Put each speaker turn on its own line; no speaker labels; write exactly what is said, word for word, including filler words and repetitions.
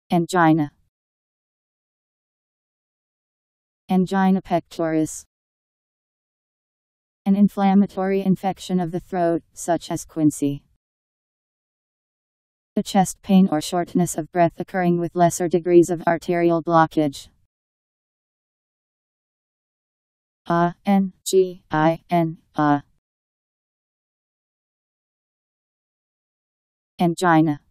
Angina. Angina pectoris. An inflammatory infection of the throat, such as quinsy. A chest pain or shortness of breath occurring with lesser degrees of arterial blockage. A N G I N A. Angina.